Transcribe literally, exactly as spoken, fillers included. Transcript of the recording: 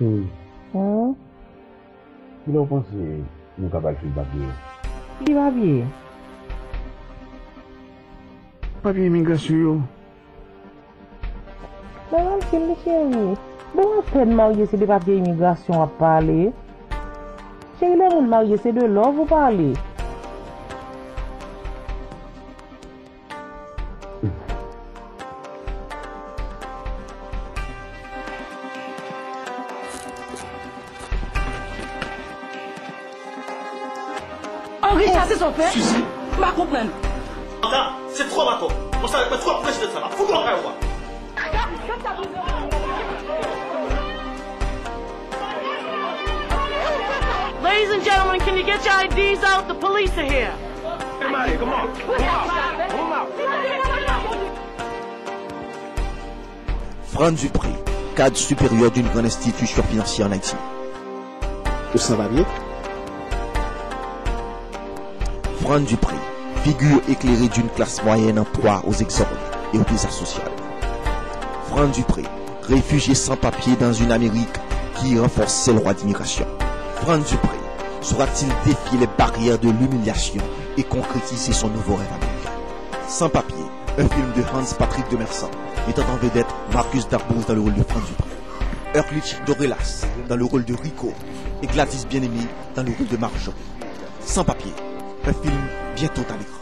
Hmm. Hein? Qui l'ont pensé, nous capables de faire papier? Qui va bien? Papier immigration. Mais non, c'est le chéri. Bon, à peine marié, c'est des papiers immigration à parler. Chéri, le monde marié, c'est de l'or, vous parlez. Henri, ça c'est son père. Suzy. Ma comprenne. Là, c'est trop d'accord. On savait pas trop empêcher de ça. Faut-nous en faire. Ladies and gentlemen, can you get your I Ds out? The police are here. Hey, Marie, come on. Come out. Come out. Franck Dupré, cadre supérieur d'une grande institution financière en Haïti. Ou sans-papier? Franck Dupré, figure éclairée d'une classe moyenne en proie aux exordes et aux déserts sociaux. Franck Dupré, réfugié sans papier dans une Amérique qui renforce ses lois d'immigration. Franck Dupré saura-t-il défier les barrières de l'humiliation et concrétiser son nouveau rêve américain? Sans papier, un film de Hans Patrick de Mersan, mettant en vedette Marcus Darbouz dans le rôle de Franck Dupré, Erlich Dorelas dans le rôle de Rico et Gladys Bien-Aimé dans le rôle de Marjo. Sans papier, un film bientôt à l'écran.